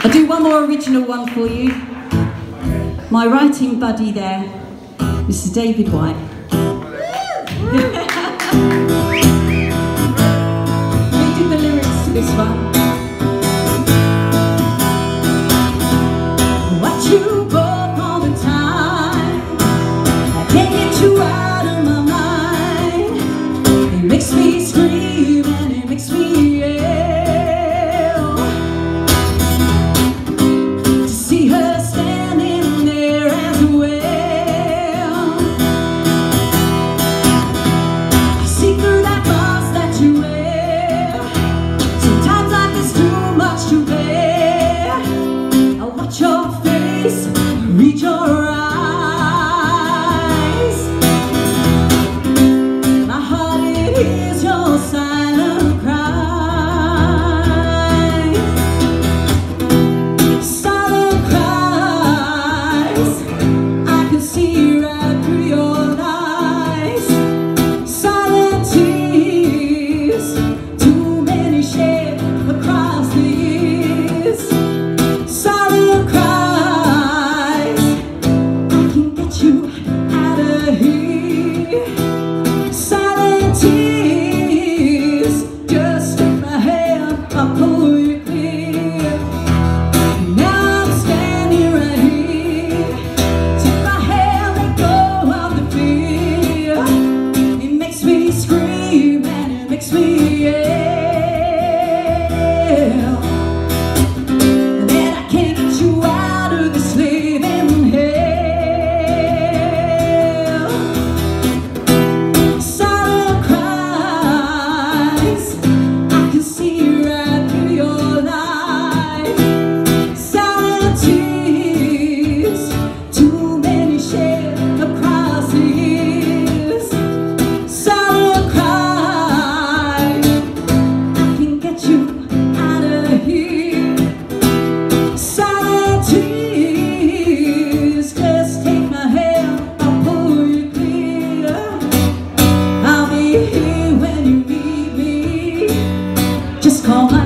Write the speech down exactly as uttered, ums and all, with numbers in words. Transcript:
I'll do one more original one for you. My writing buddy there, Mister David White. He did the lyrics to this one. Watch you both all the time, I can't get you out of my mind. It makes me scream and it makes me yell to see her standing there as well. I see through that mask that you wear. Sometimes life is too much to bear. I watch your face, read your eyes. My heart, it hears your silent cries. Silent cries, I can see right through your eyes. Silent tears, too many shed across the years. Silent cries, I can get you out of here. Silent tears, just take my hand, I'll pull you clear. Now I'm standing right here. Take my hand, let go of the fear. It makes me scream and it makes me yell. And then I can't get you out of this living hell. Silent cries, I can see right through your life. Silent tears, too many shed across the years. Silent cries, I can get you out of here. Silent tears, just take my hand, I'll pull you clear. I'll be here when you need me. Just call my